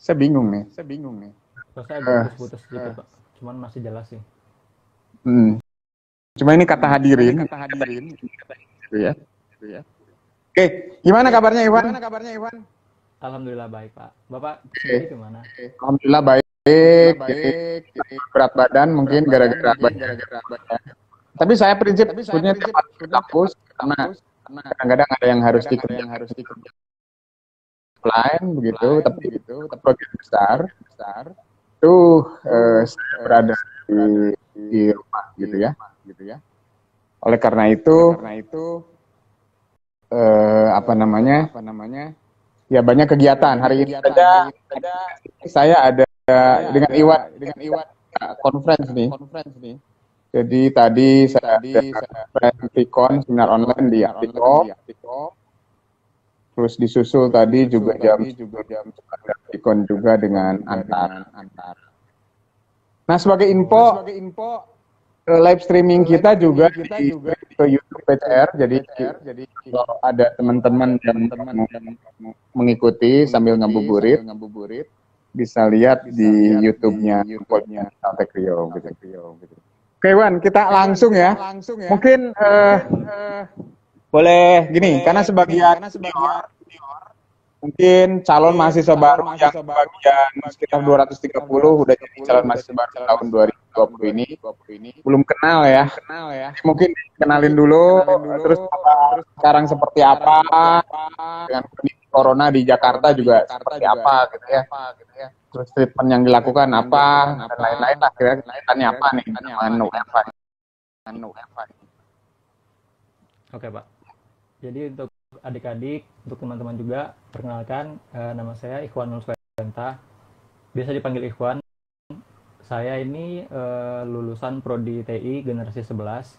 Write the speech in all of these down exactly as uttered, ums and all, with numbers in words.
Saya bingung nih. Saya bingung nih. Kalau saya agak Eh, putus-putus sedikit, Pak. Cuman masih jelas sih. hmm. Cuma ini kata Hmm. Cuma ini hadirin, kata hadirin, gitu ya. gitu ya. Oke, gimana Oke, kabarnya Iwan? gimana kabarnya Iwan? Alhamdulillah baik, Pak. Bapak sendiri Oke, gimana? alhamdulillah Alhamdulillah baik. Jadi baik. Jadi berat badan berat mungkin badan gara-gara mungkin banyak. gara-gara banyak. Tapi saya prinsip Tapi saya punya tiap prinsip hari ke punya tiap kampus hari ke karena kampus karena kadang-kadang ada yang harus kadang-kadang ada yang dikerjakan harus dikerjakan offline begitu, offline tapi begitu, tapi sebagian besar sebagian besar itu eh, itu saya eh, berada di, berada di di rumah di gitu ya. rumah gitu ya. Oleh karena itu, Oleh karena itu eh, apa eh, namanya? apa namanya? Ya banyak Ya kegiatan. banyak Hari ini kegiatan. saja Hari ini saja saya ada saya dengan ada Iwan dengan Iwan conference nih. conference nih. Jadi tadi Jadi saya tadi ada saya conference Vicon, seminar Vicon online di seminar online di Aptiko. Aptiko, Terus disusul terus tadi disusul juga jam tadi juga jam ada Vicon juga Vicon dengan juga Antar. dengan Antar. Nah sebagai Nah, info, sebagai info, eh, live streaming live kita juga streaming kita di juga ke di YouTube P T R. YouTube Jadi P T R. Jadi kalau ada kalau ada teman-teman yang teman-teman mau yang mau mengikuti sambil mengikuti ngabuburit, sambil ngabuburit, bisa lihat bisa di lihat YouTube-nya di YouTube-nya Caltech Rio gitu. Caltech Rio gitu. Oke Wan, kita Oke, Wan, langsung kita ya. langsung ya. Mungkin eh, Mungkin eh, boleh gini, karena boleh gini, sebagian karena junior, sebagian junior, mungkin calon mungkin mahasiswa calon baru yang mahasiswa baru yang sebagian sekitar bagian dua ratus tiga sekitar puluh udah jadi dua ratus tiga puluh calon udah mahasiswa jadi baru calon tahun mahasiswa baru dua ribu dua tahun puluh ini, dua ribu dua puluh ini. belum kenal ya. Belum kenal ya. Jadi mungkin Jadi kenalin mungkin dulu, kenalin terus dulu, apa, terus sekarang apa, seperti sekarang apa, seperti apa, dengan kondisi corona di Jakarta corona di juga Jakarta seperti juga apa gitu seperti ya. apa gitu ya. Terus treatment yang dilakukan Treatment yang apa, dilakukan dan apa, lain-lain lah. dan Kira-kira lain-lain lah. kegiatannya apa Kira-kira nih, kegiatannya apa zaman nih W F H. zaman W F H. Oke, Pak. Jadi untuk adik-adik, untuk teman-teman juga, perkenalkan eh, nama saya Ikhwanul Swenta. Biasa dipanggil Ikhwan. Saya ini eh, lulusan Prodi T I generasi sebelas.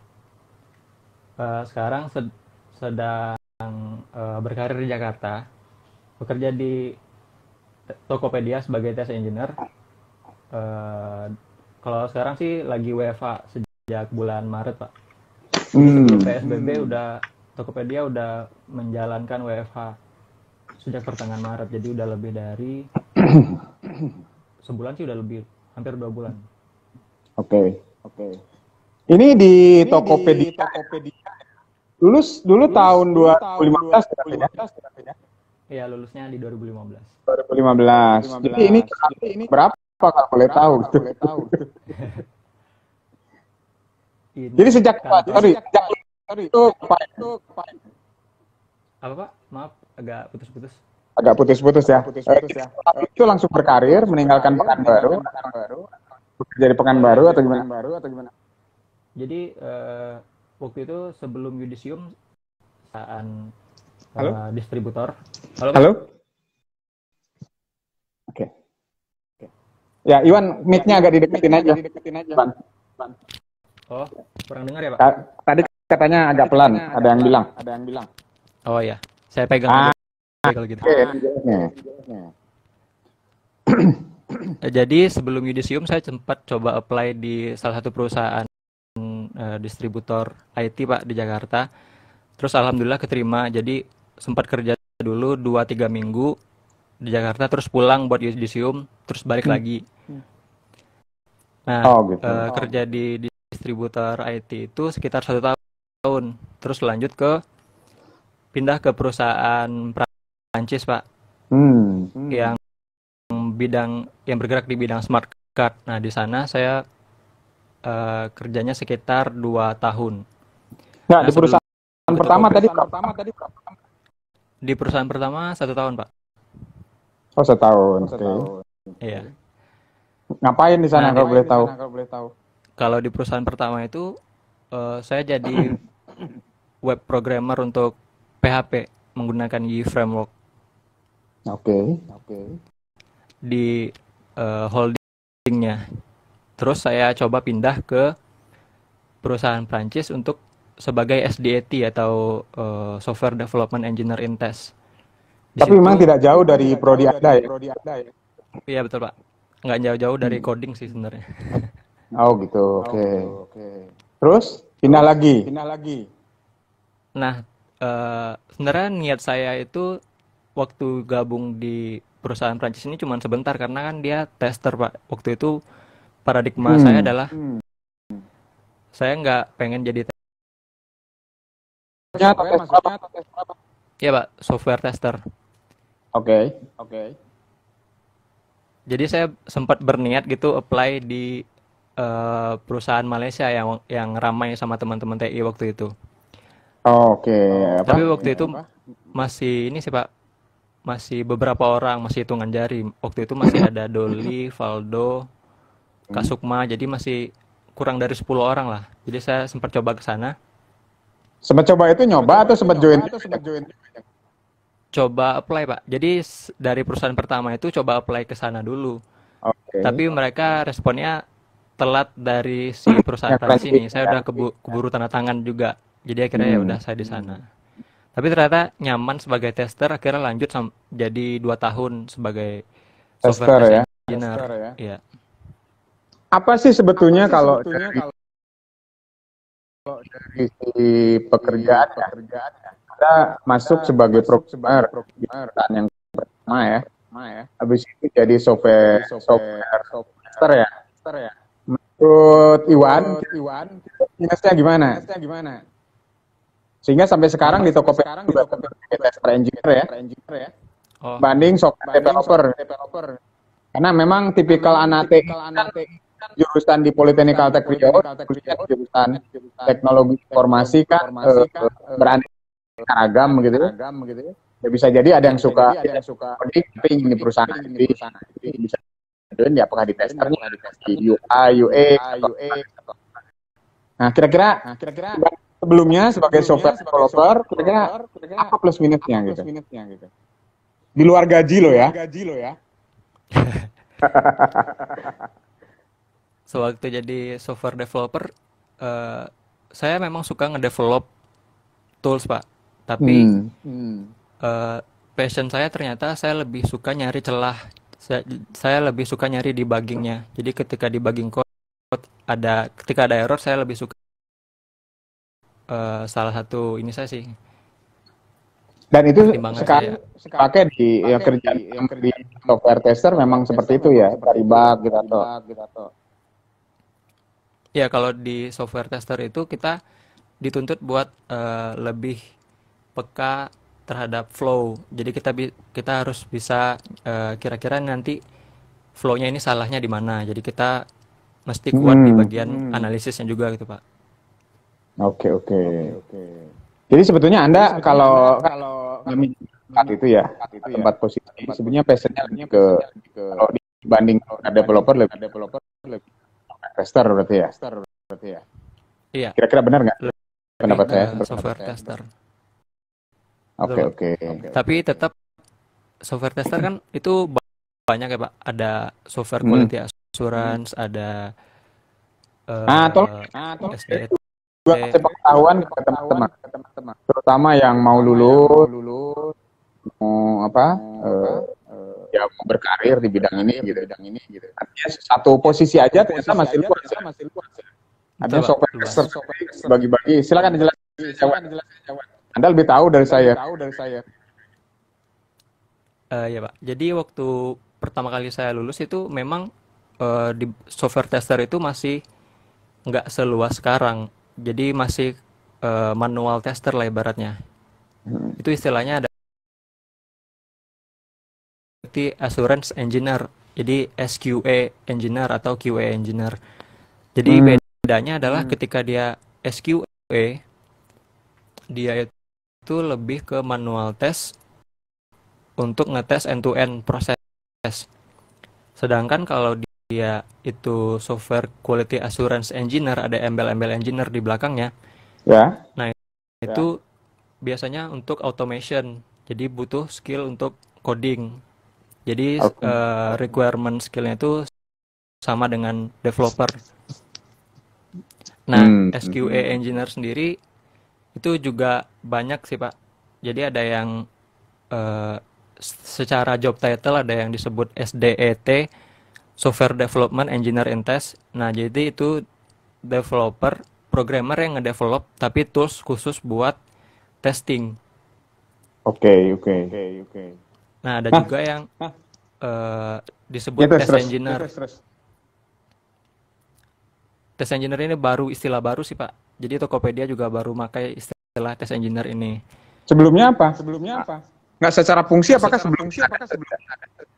Eh, sekarang sed- sedang eh, berkarir di Jakarta. Bekerja di Tokopedia sebagai test engineer. Eh, kalau sekarang sih lagi W F H sejak bulan Maret, Pak. Jadi sebelum Hmm. P S B B hmm. udah Tokopedia udah menjalankan W F H sejak pertengahan Maret. Jadi udah lebih dari sebulan sih, udah lebih hampir dua bulan. Oke. Okay. Oke. Okay. Ini di Ini Tokopedia. di Tokopedia. Lulus dulu Lulus tahun dulu dua ribu tahun lima belas dua ribu lima belas ya? Iya, lulusnya di dua ribu lima belas. dua ribu lima belas. Jadi ini Jadi ini berapa kalau boleh berapa tahu? kalau boleh tahu? Ini Jadi sejak kan, sorry, sejak sejak sorry, itu Pak, itu Pak. Apa, Pak? Maaf, agak putus-putus. agak putus-putus ya. Agak putus-putus Eh, ya. Itu langsung berkarir, Langsung meninggalkan berkarir, Pekanbaru, meninggalkan Pekanbaru, bekerja di Pekanbaru atau gimana? Pekanbaru atau gimana? Jadi eh, waktu itu sebelum Yudisium perusahaan Halo? eh, distributor. Halo, Pak? Halo? Oke. Ya, Iwan, mic-nya agak dideketin aja. Dideketin aja. Ban. Ban. Oh, kurang dengar ya, Pak? Ta- Tadi katanya agak pelan, Katanya ada yang pelan, bilang. Ada yang bilang. Oh iya, saya pegang Ah, aja kalau gitu. oke. Nih. Eh, Jadi sebelum Yudisium saya sempat coba apply di salah satu perusahaan eh, distributor I T, Pak, di Jakarta. Terus alhamdulillah keterima. Jadi sempat kerja dulu dua tiga minggu di Jakarta, terus pulang buat Yudisium, terus balik Hmm. lagi. Nah, Oh, gitu. eh, kerja di distributor I T itu sekitar satu tahun. Terus lanjut ke pindah ke perusahaan Prancis, Pak, Hmm. yang bidang yang bergerak di bidang smart card. Nah, di sana saya eh, kerjanya sekitar dua tahun. Nah, Nah, di perusahaan sebelum pertama itu tadi perusahaan pertama tadi di perusahaan pertama satu tahun, Pak. oh setahun. Oke. Setahun. Iya. Ngapain di sana Nah, kalau di- boleh tahu? kalau boleh tahu. Kalau di perusahaan pertama itu eh, saya jadi web programmer untuk P H P menggunakan Y framework Oke. di eh, holdingnya. Terus saya coba pindah ke perusahaan Prancis untuk sebagai S D A T atau eh, Software Development Engineer in Test. Di Tapi situ- memang tidak jauh dari tidak prodi jauh Anda dari ya? prodi Anda ya. Iya betul, Pak. Nggak jauh-jauh dari coding sih sebenarnya. Oh gitu. Oke. Oke. Terus pindah lagi. Pindah lagi. Nah, eh, sebenarnya niat saya itu waktu gabung di perusahaan Prancis ini cuma sebentar karena kan dia tester Pak. Waktu itu paradigma Hmm. saya adalah saya nggak pengen jadi te- Maksudnya tes apa? ya Pak, software tester. Oke, oke. Jadi saya sempat berniat gitu apply di eh, perusahaan Malaysia yang yang ramai sama teman-teman T I waktu itu. Oke, apa? Tapi waktu itu masih ini sih Pak, masih beberapa orang, masih hitungan jari. Waktu itu masih ada Doli, Valdo, Kasukma, jadi masih kurang dari sepuluh orang lah. Jadi saya sempat coba ke sana, Sempat coba itu nyoba atau sempat join? coba apply Pak. Jadi s- dari perusahaan pertama itu coba apply ke sana dulu. Oke. Tapi mereka responnya telat dari si perusahaan Yang Prancis ini. Prancis, Saya ya. udah kebu- keburu tanda tangan juga. Jadi akhirnya ya Hmm. udah saya di sana. Tapi ternyata nyaman sebagai tester, akhirnya lanjut sam- jadi dua tahun sebagai software Tester test ya. engineer. Iya. Apa sih sebetulnya kalau dari sisi pekerjaan ya? Kita masuk sebagai programmer di perusahaan yang pertama ya. Habis itu jadi software software tester ya. Menurut Iwan, minusnya gimana? Sehingga sampai sekarang di Tokopedia juga sebagai tester engineer ya, Oh, banding software developer. Karena memang tipikal anak T I kan jurusan di Politeknik Caltech Riau, jurusan teknologi informasi kan eh, beraneka ragam gitu ya. Ya bisa jadi ada yang suka coding tapi ingin di perusahaan I T, bisa join ya apakah di testernya, di U I, U X, atau nah kira-kira sebelumnya sebagai software developer kira-kira apa plus minusnya gitu di luar gaji lo ya. sewaktu jadi software developer, eh, saya memang suka ngedevelop tools Pak. Tapi Hmm. eh, passion saya ternyata saya lebih suka nyari celah. Saya, saya lebih suka nyari debuggingnya. Jadi ketika debugging code ada, ketika ada error saya lebih suka eh, salah satu ini saya sih Dan itu pertimbangan sekarang saya. pakai di ya, kerjaan yang di software tester memang seperti itu ya, cari bug gitu atau Ya kalau di software tester itu kita dituntut buat eh, lebih peka terhadap flow. Jadi kita bi- kita harus bisa eh, kira-kira nanti flow-nya ini salahnya di mana. Jadi kita mesti kuat di Hmm. bagian analisisnya juga gitu Pak. Oke oke. Jadi sebetulnya Anda kalau kami tempat itu ya, tempat posisi sebenarnya passionnya lebih ke kalau dibanding developer lebih tester berarti ya. Iya, Kira-kira benar nggak lebih pendapat ke saya? software tester. Oke Betul, oke. Tapi tetap software tester kan itu ba- banyak ya Pak. Ada software Hmm. quality assurance, ada Nah, tolong eh S D T. juga kasih pengetahuan ke teman-teman, terutama yang mau lulus, mau apa, eh, ya mau berkarir di bidang ini gitu. Artinya satu posisi aja ternyata masih luas ya. Artinya Betul, Pak, software luas. tester bagi-bagi. Silakan dijelaskan. Anda lebih tahu dari saya. Eh, ya Pak. Jadi waktu pertama kali saya lulus itu memang eh, di software tester itu masih nggak seluas sekarang. Jadi masih eh, manual tester lah ibaratnya. Itu istilahnya ada quality assurance engineer. Jadi S Q A engineer atau Q A engineer. Jadi Hmm. bedanya adalah ketika dia S Q A, dia itu lebih ke manual test untuk ngetes end to end proses. Sedangkan kalau dia itu software quality assurance engineer, ada embel-embel engineer di belakangnya. Ya. Nah, itu biasanya untuk automation. Jadi butuh skill untuk coding. Jadi Oke. eh, requirement skillnya itu sama dengan developer. Nah, Hmm. S Q A engineer sendiri itu juga banyak sih Pak. Jadi ada yang eh, secara job title ada yang disebut S D E T, Software Development Engineer and Test. Nah, jadi itu developer, programmer yang ngedevelop tapi tools khusus buat testing. Oke oke. Nah, ada juga yang uh, disebut Ya, terus, test terus. engineer. Terus, terus. Test engineer ini baru istilah baru sih Pak. Jadi Tokopedia juga baru pakai istilah test engineer ini. Sebelumnya apa? Sebelumnya apa? Nggak secara fungsi, apakah Secara sebelumnya? fungsi apakah sebelumnya?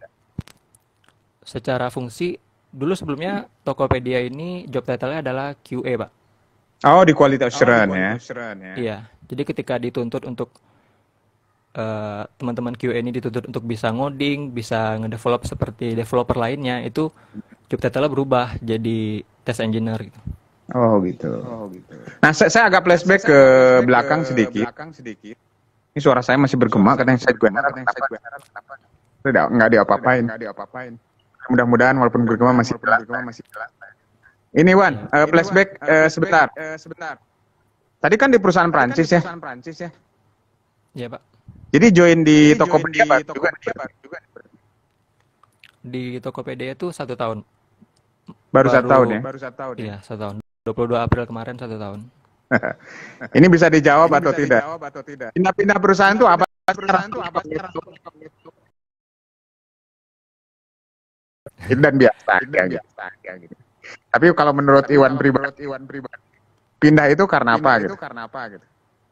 Secara fungsi, dulu sebelumnya Tokopedia ini job title-nya adalah Q A Pak. Oh, di quality Oh, di assurance quality ya. assurance ya. Iya, jadi ketika dituntut untuk eh, teman-teman Q A ini dituntut untuk bisa ngoding, bisa ngedevelop seperti developer lainnya, itu job title-nya berubah jadi test engineer gitu. Oh gitu. Oh gitu. Nah, saya, saya agak flashback Saya ke agak flashback belakang ke sedikit. belakang sedikit. Ini suara saya masih bergema, katanya saya juga heran Katanya saya kenapa. juga heran kenapa Tidak, nggak diapa-apain. nggak diapa-apain. Mudah-mudahan walaupun bergema masih Walaupun jelas. bergema masih jelas. Ini Wan, Ya. eh, Ini, flashback Wan, eh, eh, flashback, sebentar. eh, sebentar. Tadi kan di perusahaan Tadi kan Prancis di ya. perusahaan Prancis ya. Iya Pak. Jadi join di Jadi join Tokopedia di baru juga. Tokopedia baru juga. Di Tokopedia itu satu tahun. Baru satu tahun ya. Baru satu tahun. Iya, satu tahun. dua puluh dua April kemarin satu tahun. Ini bisa dijawab Ini atau bisa tidak? dijawab atau tidak? Pindah-pindah perusahaan itu apa? Perusahaan itu apa sekarang? Itu dan biasa. Dan Ya, gitu. biasa, ya, gitu. Tapi kalau menurut Tapi Iwan kalau pribadi, menurut Iwan pribadi, pindah itu karena pindah apa itu gitu? karena apa gitu?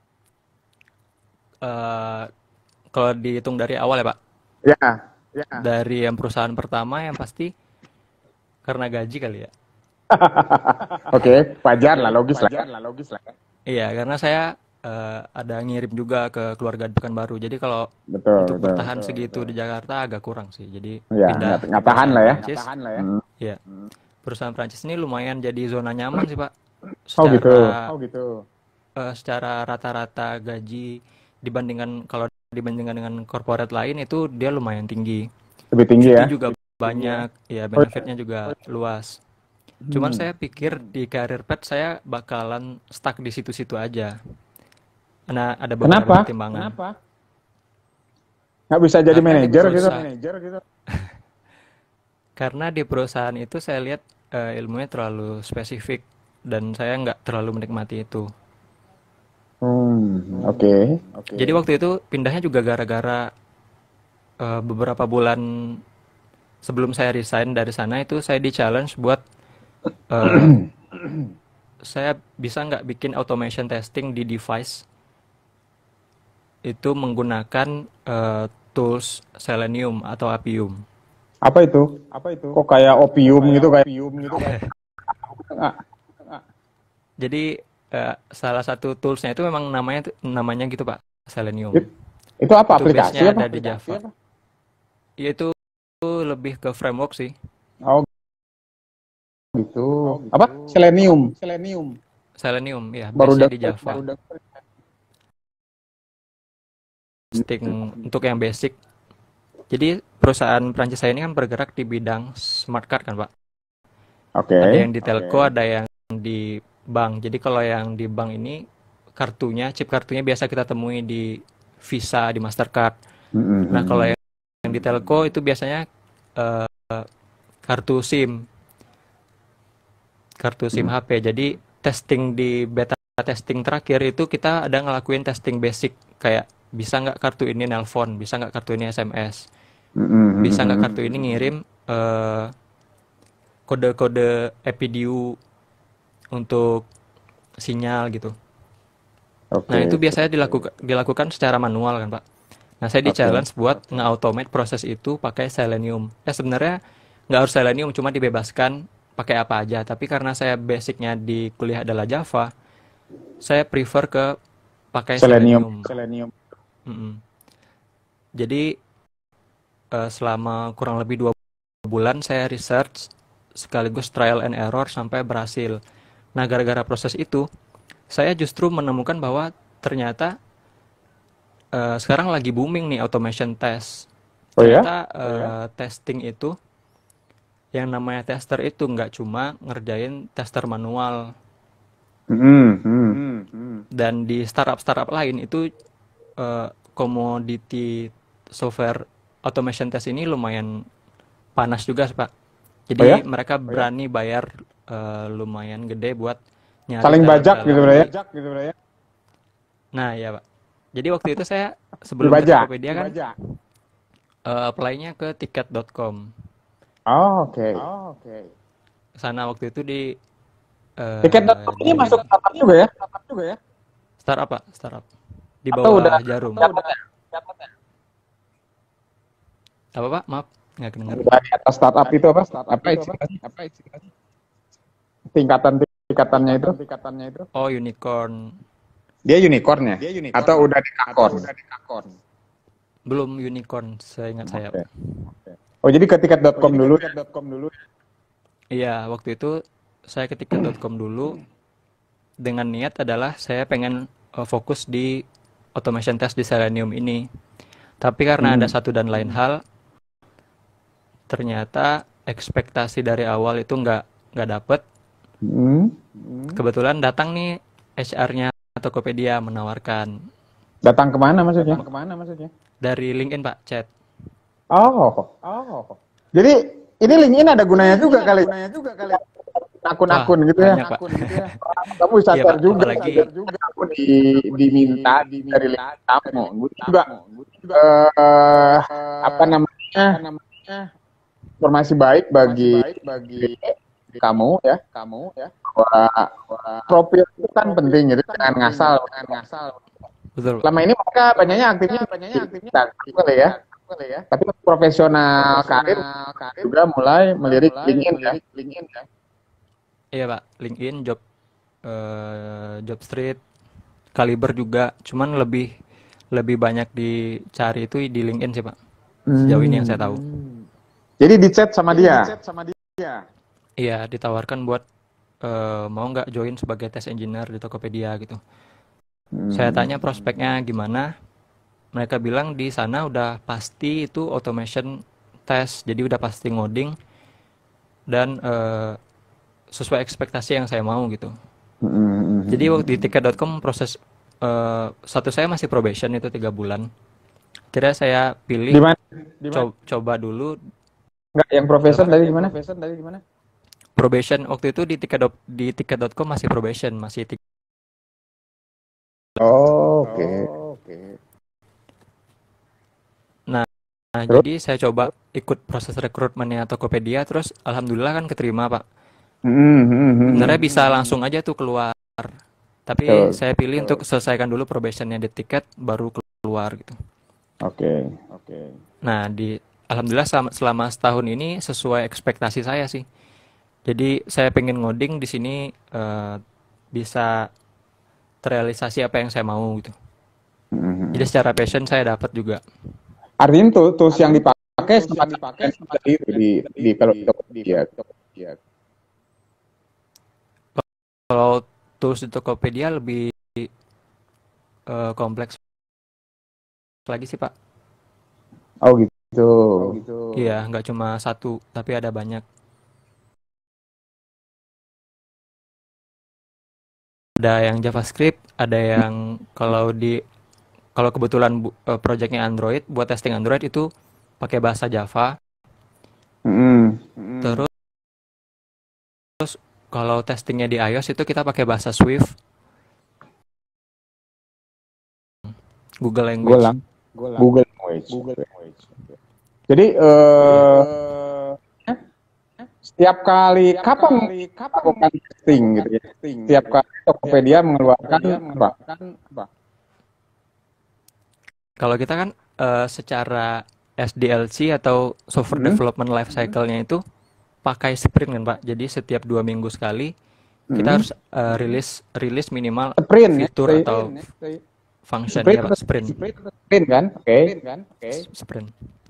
Eh, kalau dihitung dari awal ya Pak, Ya, ya. Dari yang perusahaan pertama yang pasti karena gaji kali ya. oke, wajar lah, logis lah. Wajar lah, logis lah. Iya, karena saya eh, ada ngirim juga ke keluarga di Pekanbaru. Jadi kalau Betul, untuk betul. bertahan segitu di Jakarta agak kurang sih. Jadi Ya, pindah nggak, nggak tahan lah ya. Prancis. Nggak tahan lah ya. Hmm. Iya. Perusahaan Prancis ini lumayan jadi zona nyaman sih Pak. Oh Secara gitu. Oh gitu. eh, secara rata-rata gaji dibandingkan kalau dibandingkan dengan corporate lain itu dia lumayan tinggi. Lebih tinggi ya. Cuti juga banyak, ya benefitnya juga luas. Cuman saya pikir di career path saya bakalan stuck di situ-situ aja. Karena ada beberapa Kenapa? pertimbangan. Kenapa? Nggak bisa jadi Karena di manajer gitu. perusahaan- Manajer gitu. Karena di perusahaan itu saya lihat eh, ilmunya terlalu spesifik dan saya nggak terlalu menikmati itu. Hmm, oke. Oke. Jadi waktu itu pindahnya juga gara-gara eh, beberapa bulan sebelum saya resign dari sana itu saya di challenge buat eh, saya bisa nggak bikin automation testing di device itu menggunakan eh, tools Selenium atau Appium. Apa itu? Apa itu? Kok kayak opium gitu kayak opium gitu kayak. Jadi eh, salah satu toolsnya itu memang namanya namanya gitu Pak, Selenium. Itu apa Itu aplikasi base-nya apa? ada di Java. Itu lebih ke framework sih. Oh gitu. Apa? Selenium. Selenium. Selenium ya, Baru base-nya dah- di Java. baru dah- Testing untuk yang basic. Jadi perusahaan Prancis saya ini kan bergerak di bidang smart card kan Pak. Oke. Ada yang di telco, ada yang di bank. Jadi kalau yang di bank ini kartunya, chip kartunya biasa kita temui di Visa, di Mastercard. Mm-mm. Nah kalau yang yang di telco itu biasanya eh, kartu SIM, kartu SIM H P. Jadi testing di beta testing terakhir itu kita ada ngelakuin testing basic kayak bisa nggak kartu ini nelpon, bisa nggak kartu ini S M S, Mm-mm. bisa nggak kartu ini ngirim eh, kode-kode E P D U untuk sinyal gitu. Oke. Nah itu biasanya dilakukan dilakukan secara manual kan Pak. Nah saya di Oke. challenge buat nge-automate proses itu pakai Selenium. Ya sebenarnya nggak harus Selenium, cuma dibebaskan pakai apa aja. Tapi karena saya basicnya di kuliah adalah Java, saya prefer ke pakai Selenium. Selenium. Selenium. Mm-mm. Jadi eh, selama kurang lebih dua bulan saya research sekaligus trial and error sampai berhasil. Nah gara-gara proses itu saya justru menemukan bahwa ternyata eh, sekarang lagi booming nih automation test. Oh ya? Ternyata eh, testing itu yang namanya tester itu nggak cuma ngerjain tester manual. Mm-mm. Dan di startup-startup lain itu eh, commodity software automation test ini lumayan panas juga Pak. Jadi Oh ya? mereka berani bayar eh, lumayan gede buat nyari Saling bajak dalam-dalam. gitu ya? Nah ya Pak. Jadi waktu itu saya sebelum ke Dibajak. Tokopedia kan Uh, apply-nya ke tiket dot com. Oh, oke. Okay. Oh, oke. Okay. Sana waktu itu di uh, tiket dot com ini masuk startup juga ya? Startup juga ya? Startup Pak, startup. Di Atau bawah udah Jarum. Atau udah Apa Pak? Maaf, nggak kedengar. Di atas startup itu apa? Startup apa istilahnya? Apa istilahnya? Tingkatan tingkatannya itu? Tingkatannya itu? Oh, unicorn. Dia unicorn ya? Dia unicorn. Atau udah dekakorn? Atau udah dekakorn? Belum unicorn, saya ingat saya. Okay. Okay. Oh, jadi ke tiket dot com oh, dulu. tiket dot com dulu. Iya, waktu itu saya ke tiket dot com dulu dengan niat adalah saya pengen uh, fokus di automation test di Selenium ini. Tapi karena hmm. ada satu dan lain hal, ternyata ekspektasi dari awal itu nggak nggak dapet. Hmm. Kebetulan datang nih H R-nya Tokopedia menawarkan. Datang kemana maksudnya? Datang kemana maksudnya? Dari LinkedIn Pak, chat. Oh, oh. Jadi ini LinkedIn ada gunanya juga kali. Gunanya juga kali. Akun-akun gitu ya. Banyak, Pak. Gitu ya. Kamu bisa share iya, juga, apalagi juga. Aku di, diminta dari LinkedIn kamu. Juga. Uh, apa namanya? Informasi baik bagi bagi kamu ya, kamu ya. Bahwa profil itu kan penting, jadi jangan ngasal, jangan ngasal. Betul. Selama ini mereka banyaknya aktifnya banyaknya aktifnya boleh ya. Boleh ya. Tapi profesional karir juga mulai melirik LinkedIn ya. LinkedIn ya. Iya Pak, LinkedIn, job uh, job street, Kaliber juga, cuman lebih lebih banyak dicari itu di LinkedIn sih Pak. Sejauh ini yang saya tahu. Jadi di chat sama dia. Di chat sama dia. Iya, ditawarkan buat uh, mau nggak join sebagai test engineer di Tokopedia gitu. Hmm. Saya tanya prospeknya gimana, mereka bilang di sana udah pasti itu automation test, jadi udah pasti ngoding dan uh, sesuai ekspektasi yang saya mau gitu. Hmm. Jadi waktu di tiket dot com proses uh, satu saya masih probation itu tiga bulan. Kira saya pilih Dimana? Dimana? Co coba dulu. Enggak, yang probation dari gimana? Probation dari gimana? Probation waktu itu di tiket di tiket dot com masih probation, masih tiga. Oh, oke. Okay. Oh, oke. Okay. Nah, nah jadi saya coba ikut proses rekrutmennya Tokopedia, terus alhamdulillah kan keterima Pak. Mm-hmm. Sebenarnya bisa langsung aja tuh keluar, tapi oh, saya pilih oh. untuk selesaikan dulu probationnya di tiket, baru keluar gitu. Oke, okay. oke. Okay. Nah di alhamdulillah selama, selama setahun ini sesuai ekspektasi saya sih. Jadi saya pengen ngoding di sini uh, bisa terrealisasi apa yang saya mau gitu. Mm-hmm. Jadi secara passion saya dapat juga. Artinya tuh tools yang dipakai sempat dipakai di di di kalau Tokopedia. Kalau tools di Tokopedia lebih uh, kompleks lagi sih Pak. Oh gitu. Oh, gitu. Iya, nggak cuma satu, tapi ada banyak. Ada yang JavaScript, ada yang kalau di kalau kebetulan uh, projectnya Android, buat testing Android itu pakai bahasa Java. Mm-hmm. Terus, terus kalau testingnya di iOS itu kita pakai bahasa Swift. Google Language. Golang. Golang. Google Language. Google Language. Jadi uh, setiap kali setiap kapan kali, kapan melakukan testing gitu ya. Setiap kali Tokopedia mengeluarkan apa? apa? Kalau kita kan uh, secara S D L C atau software hmm? development life cycle-nya itu pakai sprint kan Pak. Jadi setiap dua minggu sekali hmm? kita harus uh, rilis rilis minimal sprint, fitur ya? atau sprint, function sprint, ya Pak. Sprint. Sprint, sprint kan? Oke. Okay. Okay. Sprint.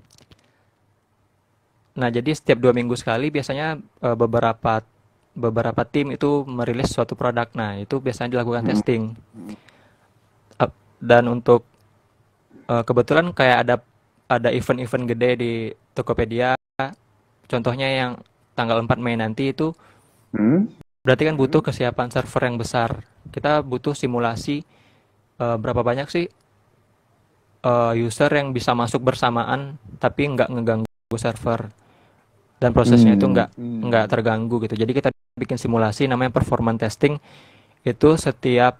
Nah jadi setiap dua minggu sekali biasanya uh, beberapa beberapa tim itu merilis suatu produk. Nah itu biasanya dilakukan hmm. testing. Uh, dan untuk uh, kebetulan kayak ada ada event-event gede di Tokopedia. Contohnya yang tanggal empat Mei nanti itu hmm? berarti kan butuh kesiapan server yang besar. Kita butuh simulasi uh, berapa banyak sih uh, user yang bisa masuk bersamaan tapi nggak ngeganggu server. Dan prosesnya hmm. itu nggak hmm. nggak terganggu gitu. Jadi kita bikin simulasi namanya performance testing. Itu setiap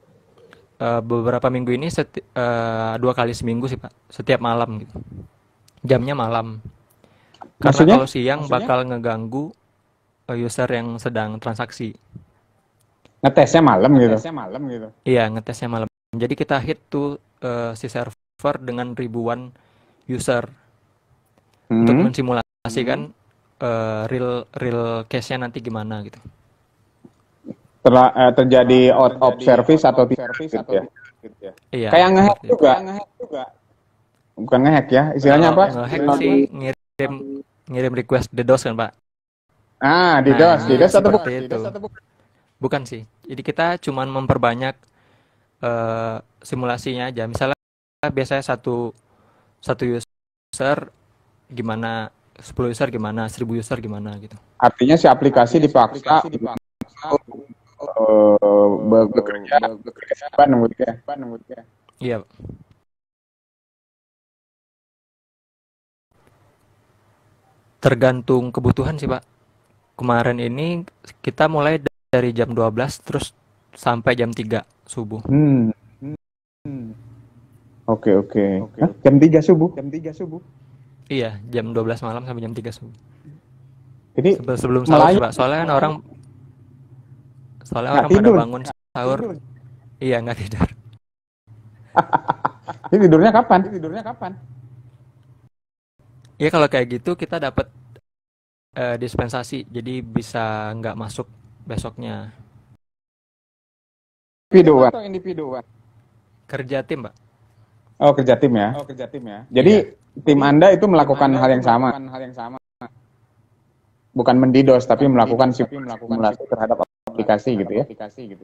uh, beberapa minggu ini seti- uh, dua kali seminggu sih Pak. Setiap malam gitu. jamnya malam. Karena Maksudnya? kalau siang bakal ngeganggu uh, user yang sedang transaksi. Ngetesnya malam gitu. Iya, ngetesnya malam. Jadi kita hit tuh uh, si server dengan ribuan user untuk Hmm. mensimulasikan uh, real real case-nya nanti gimana gitu. Ter- eh, terjadi out of service atau tidak gitu ya. Iya. Kayak ngehack seperti itu. juga. Bukan ngehack ya, istilahnya Kalau apa? ngehack sih ngirim ngirim request DDoS kan, Pak? Ah, Nah, DDoS, ini DDoS atau seperti bukan? itu. Bukan sih. Jadi kita cuman memperbanyak eh, simulasinya aja. Misalnya biasanya satu satu user gimana, sepuluh user gimana, seribu user gimana gitu. Artinya si aplikasi dipaksa untuk uh, be- bekerja bekerja cepat gitu ya. Iya. Tergantung kebutuhan sih, Pak. Kemarin ini kita mulai dari jam dua belas terus sampai jam tiga subuh. Hmm. Oke, oke. Hah? Jam tiga subuh. Iya, jam dua belas malam sampai jam tiga subuh. Jadi Sebelum sebelum sahur sih, melayang Pak. Soalnya kan orang soalnya nggak orang pada tidur. bangun sahur. Iya, nggak tidur. Ini tidurnya kapan? Iya, kalau kayak gitu kita dapat eh, dispensasi, jadi bisa nggak masuk besoknya. Individuan. Kerja tim, Pak. Oh, kerja tim ya. Jadi Iya. tim Anda itu melakukan hal yang sama. Bukan mendidos tapi melakukan simulasi terhadap aplikasi gitu ya.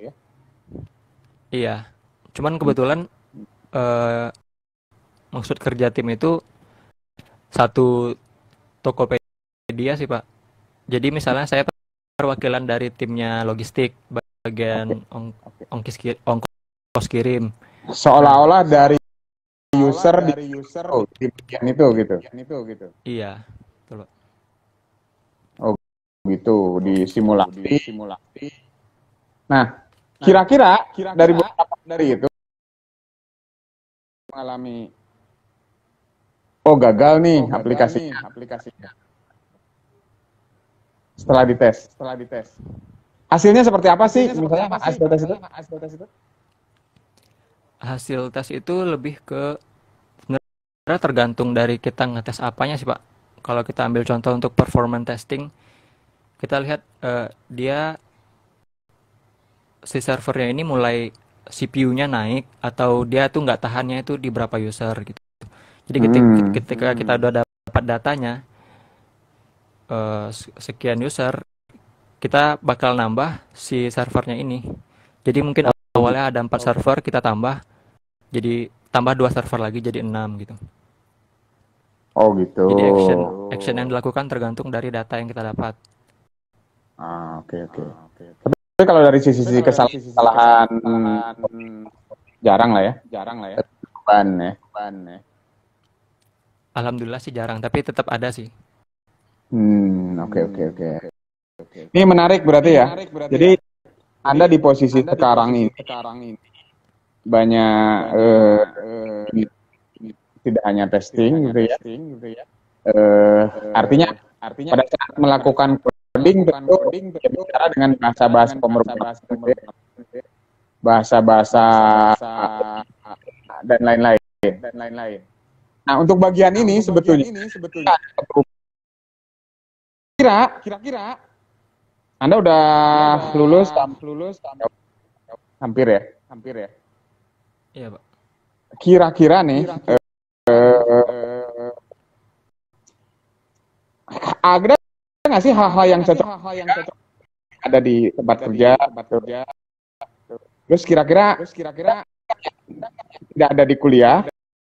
Iya. Cuman kebetulan eh, maksud kerja tim itu satu Tokopedia sih, Pak. Jadi misalnya saya perwakilan dari timnya logistik, bagian ong ongkis ki ongkos kirim. Seolah-olah dari user di oh, di bagian itu gitu. Iya, betul, Pak. Oh, gitu di simulasi. Nah, kira-kira dari beberapa dari itu mengalami oh gagal nih aplikasinya. Setelah dites. Hasilnya seperti apa sih? Misalnya hasil tes itu? Hasil tes itu lebih ke sebenarnya tergantung dari kita ngetes apanya sih, Pak. Kalau kita ambil contoh untuk performance testing, kita lihat eh, dia si servernya ini mulai C P U-nya naik atau dia tuh nggak tahannya itu di berapa user gitu. Jadi ketika, Hmm. ketika kita udah dapat datanya eh, sekian user, kita bakal nambah si servernya ini. Jadi mungkin awalnya ada empat server, kita tambah jadi tambah dua server lagi jadi enam gitu. Oh gitu. Jadi action action yang dilakukan tergantung dari data yang kita dapat. Ah, oke oke. Tapi kalau dari sisi sisi kesalahan jarang lah ya. Beban ya. Alhamdulillah sih jarang, tapi tetap ada sih. Hmm, oke oke oke. Ini menarik berarti ya. Jadi Anda di posisi sekarang ini banyak eh, tidak hanya testing gitu ya. Eh, artinya pada saat melakukan coding tentu ya bicara dengan bahasa-bahasa pemrograman, bahasa-bahasa dan lain-lain. Nah, untuk bagian ini sebetulnya kira-kira Anda udah lulus hampir ya? Iya, Pak. Kira-kira nih eh, eh, ada nggak sih hal-hal yang cocok ada di tempat kerja? Terus kira-kira tidak ada di kuliah?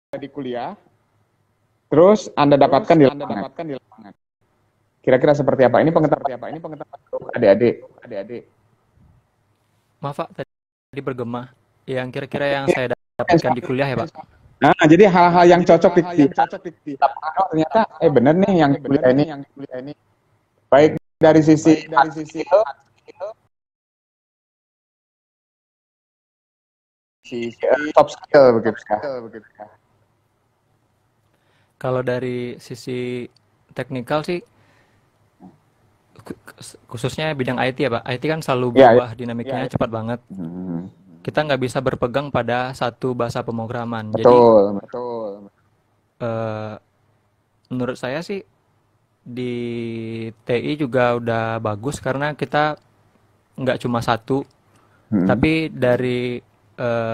Terus Anda dapatkan di lapangan. Kira-kira seperti apa? Ini pengetahuan adik-adik. Maaf, Pak, tadi bergema. Yang kira-kira yang saya dapatkan di kuliah ya, Pak. Nah, jadi hal-hal yang cocok di lapangan oh, ternyata eh benar nih yang kuliah ini. Baik dari sisi skill, soft skill begitu ya. Kalau dari sisi teknikal sih, khususnya bidang I T ya Pak, I T kan selalu berubah, ya, dinamikanya ya, cepat banget. Hmm. Kita nggak bisa berpegang pada satu bahasa pemrograman. Betul, jadi, betul. Uh, menurut saya sih di T I juga udah bagus karena kita nggak cuma satu, hmm. tapi dari uh,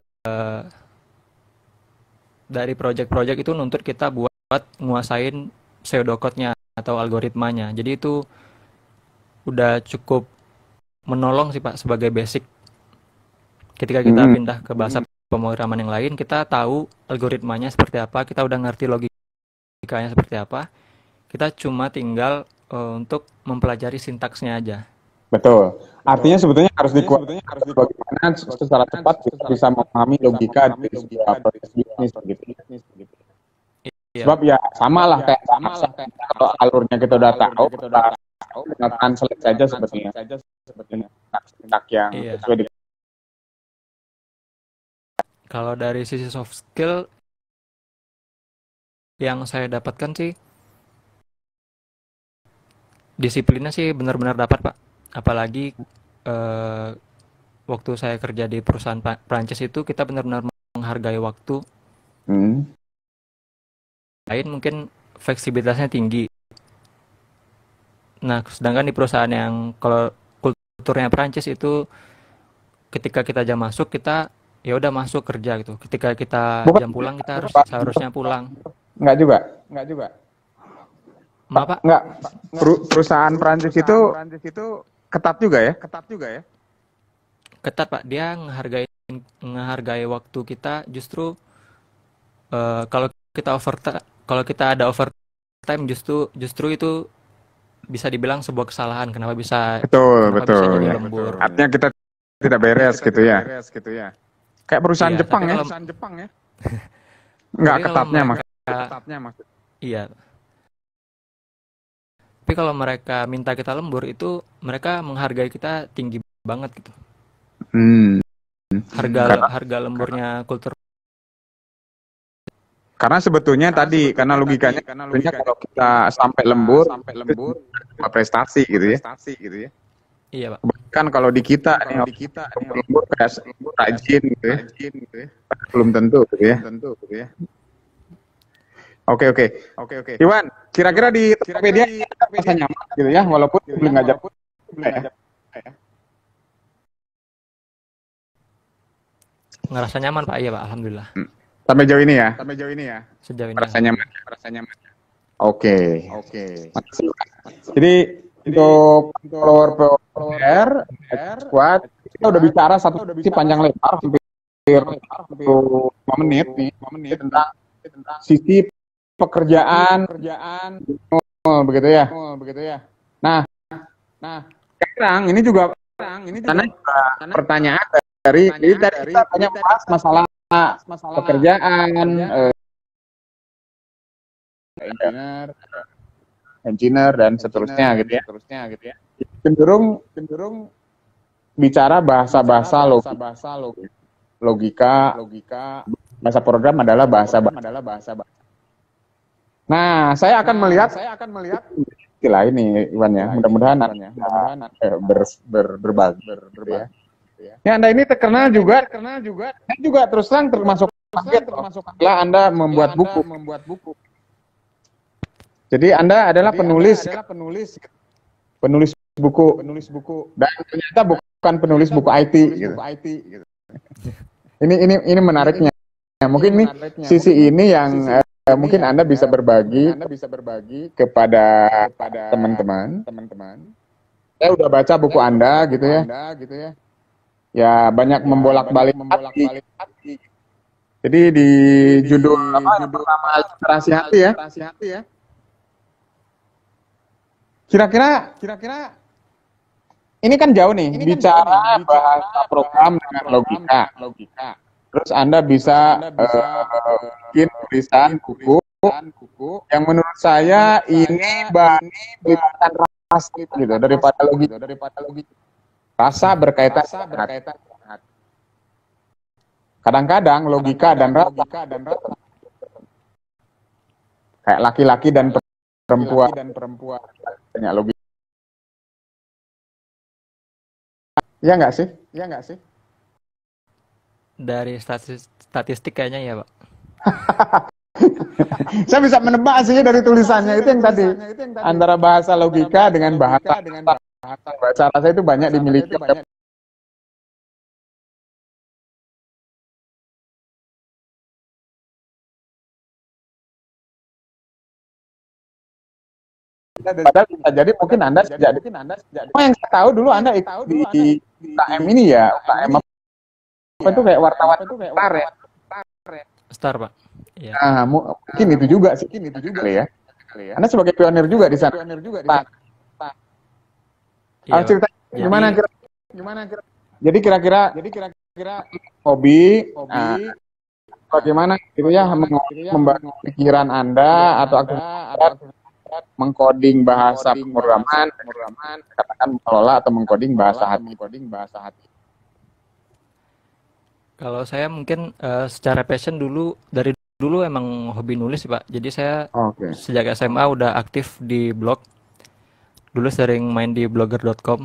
dari project-project itu nuntut kita buat nguasain pseudocode-nya atau algoritmanya. Jadi itu udah cukup menolong sih Pak sebagai basic. Ketika kita hmm. pindah ke bahasa pemrograman yang lain, kita tahu algoritmanya seperti apa, kita udah ngerti logikanya seperti apa. Kita cuma tinggal uh, untuk mempelajari sintaksnya aja. Betul. Artinya sebetulnya harus dikuasai bagaimana secara cepat kita bisa memahami logika dari sebuah proses bisnis gitu. Iya. Sebab ya sama lah kayak sama lah kayak kalau alurnya kita udah tahu, kita gunakan translate saja sebetulnya. Sintak yang iya. sesuai dengan. Kalau dari sisi soft skill yang saya dapatkan sih, disiplinnya sih benar-benar dapat Pak. Apalagi eh, waktu saya kerja di perusahaan Prancis itu kita benar-benar menghargai waktu. Hmm. Lain mungkin fleksibilitasnya tinggi. Nah, sedangkan di perusahaan yang kalau kulturnya Prancis itu ketika kita jam masuk kita ya udah masuk kerja gitu. Ketika kita Bukan. jam pulang kita harus seharusnya pulang. Enggak juga, enggak juga. Maaf Pak? Enggak. Per- perusahaan Prancis itu Prancis itu ketat juga ya? Ketat juga ya? Ketat Pak, dia menghargai menghargai waktu kita. Justru uh, kalau kita overtime, kalau kita ada overtime justru justru itu bisa dibilang sebuah kesalahan. Kenapa bisa betul kenapa betul bisa jadi ya, lembur? Betul. Artinya kita tidak beres kita gitu, tidak ya. beres gitu ya. Kayak perusahaan iya, Jepang ya. Kalau, perusahaan Jepang ya. Enggak ketatnya mereka, maksudnya. Ketatnya maksudnya. Iya. Tapi kalau mereka minta kita lembur itu mereka menghargai kita tinggi banget gitu. Hmm. Harga karena, harga lemburnya karena, kultur. Karena sebetulnya karena tadi sebetulnya karena logikanya, tadi, karena logikanya kalau kita sampai lembur, sampai lembur prestasi gitu ya. Prestasi gitu ya. Iya, Pak. Kan kalau di kita nih, di kita lembur kayak lembur rajin gitu ya. Rajin gitu ya. Belum tentu gitu ya. Belum tentu gitu ya. Oke oke oke oke. Iwan, kira-kira di Tokopedia bisa nyaman gitu ya, walaupun belum ngajak. Ya. Ngerasa nyaman Pak, iya Pak, alhamdulillah. Hmm. Sampai jauh ini ya. Sampai jauh ini ya. Sejauh ini. Merasa nyaman. Merasa nyaman. Oke. Oke. Jadi untuk follower follower squad kita udah bicara satu sisi panjang lebar hampir lima menit nih, lima menit tentang tentang sisi pekerjaan, pekerjaan, oh, begitu ya, oh, begitu ya. Nah, nah, sekarang ini juga, ini juga, karena pertanyaan dari, dari tadi kita banyak bahas masalah, masalah pekerjaan, eh, engineer, engineer dan seterusnya, gitu ya, seterusnya, gitu ya. Cenderung, cenderung bicara bahasa-bahasa logika, logika, logika, bahasa program adalah bahasa, adalah bahasa. Nah, saya akan nah, melihat, saya akan melihat istilah ini, Iwan ya. Mudah-mudahan, ya. Mudah-mudahan eh, ber, ber, berbagi, ber, berbagi. Ya. Ya, Anda ini terkenal juga, terkenal juga. Saya juga terus terang termasuk kaget, termasuk setelah Anda membuat Anda buku. Membuat buku. Jadi Anda adalah Jadi penulis, Anda adalah penulis, penulis buku, penulis buku, dan ternyata bukan penulis buku I T. Gitu. Buku I T gitu. ini ini ini menariknya. Nah, mungkin ini menariknya. Sisi mungkin ini yang sisi Uh, mungkin Anda bisa berbagi, Anda bisa berbagi kepada kepada teman-teman, teman-teman. Saya udah baca buku Anda, gitu ya, Anda, gitu ya. Ya banyak ya, membolak-balik hati. hati. Jadi di, di judul apa? Judul pertama Literasi Hati ya. Hati ya. Kira-kira, kira-kira ini kan jauh nih, ini bicara kan bahasa program dengan logika. logika. Terus Anda bisa, Anda bisa uh, bikin tulisan buku, buku yang menurut saya menurut ini bahan pelibatan rasa gitu daripada logika, daripada logika. Rasa berkaitan, rasa berkaitan. Kadang-kadang logika dan rasa, dan rasa. kayak laki-laki dan perempuan dan perempuan banyak logika. Iya nggak sih? Iya nggak sih? Dari statistik, statistik kayaknya ya, Pak. Saya bisa menebak sih dari tulisannya itu yang tadi antara bahasa logika dengan bahasa bahasa rasa itu banyak dimiliki oleh padahal bisa jadi mungkin Anda sejak oh yang saya tahu dulu Anda ikut di U K M ini ya, U K M apa itu kayak wartawan star ya. Star, Pak. Iya. Nah, mungkin itu juga sih, mungkin itu juga kali ya. Anda sebagai pionir juga di sana. Pionir juga di sana. Iya, Ah, cerita jadi, gimana kira gimana kira jadi kira-kira jadi kira-kira hobi hobi nah, bagaimana gitu ya membangun pikiran Anda atau aktivitas mengcoding bahasa pemrograman katakan mengelola atau mengcoding bahasa hati mengcoding bahasa hati. Kalau saya mungkin uh, secara passion dulu, dari dulu emang hobi nulis sih, Pak. Jadi saya Oke. sejak S M A udah aktif di blog. Dulu sering main di blogger dot com.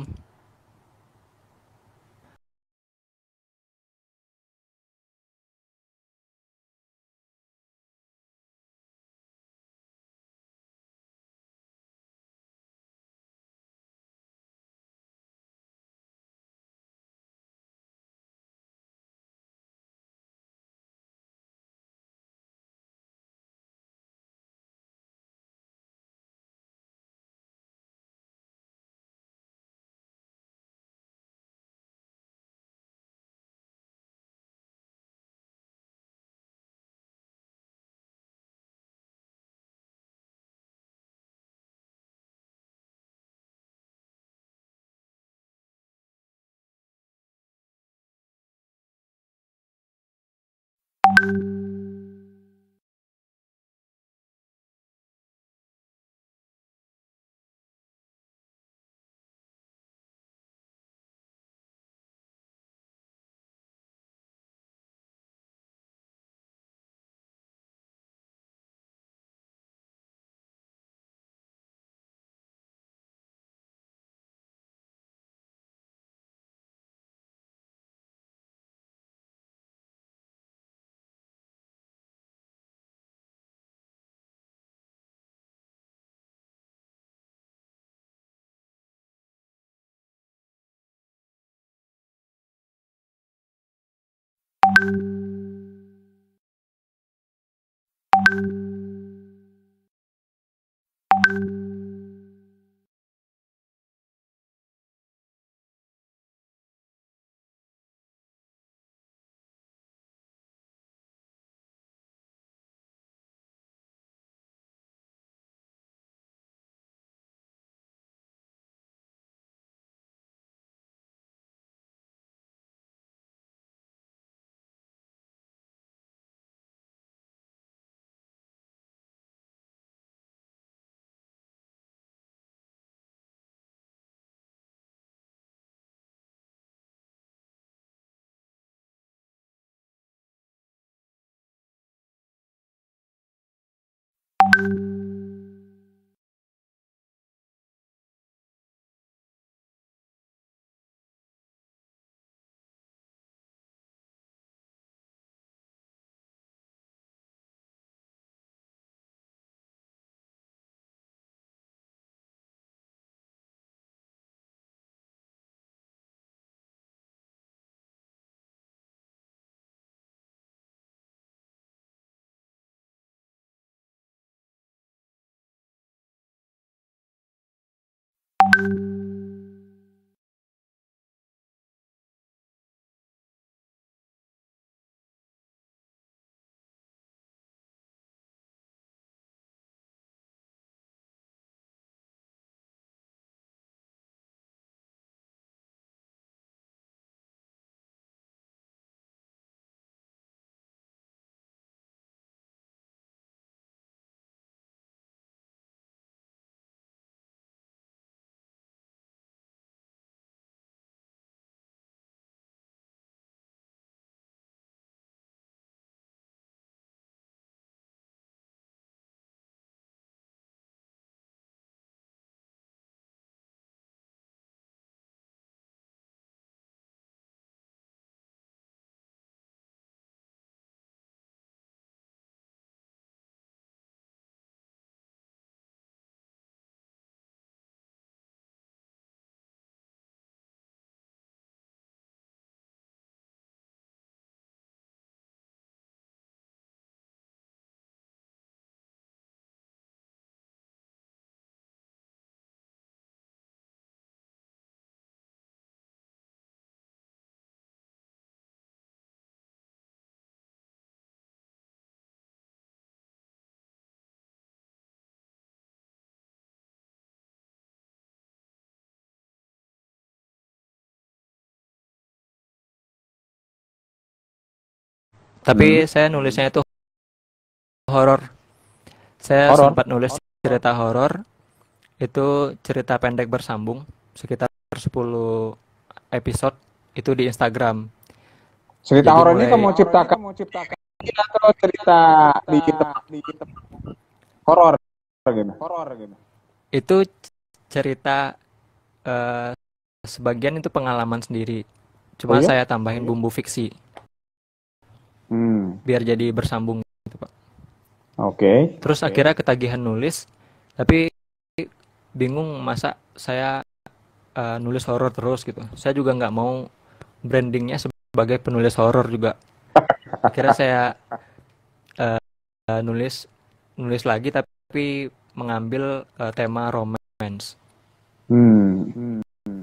Tapi Hmm. saya nulisnya itu horor. Saya Horor. sempat nulis cerita horor. Itu cerita pendek bersambung sekitar sepuluh episode itu di Instagram. Cerita Jadi horor ini mulai kamu ciptakan atau cerita di tempat horor gitu? Horor gitu. itu cerita eh, sebagian itu pengalaman sendiri. Cuma Oh ya? saya tambahin bumbu fiksi Hmm. biar jadi bersambung gitu, Pak. Oke. Terus akhirnya ketagihan nulis, tapi bingung masa saya eh, nulis horor terus gitu. Saya juga nggak mau brandingnya sebagai penulis horor juga. Akhirnya saya eh, nulis nulis lagi tapi mengambil eh, tema romance. Hmm.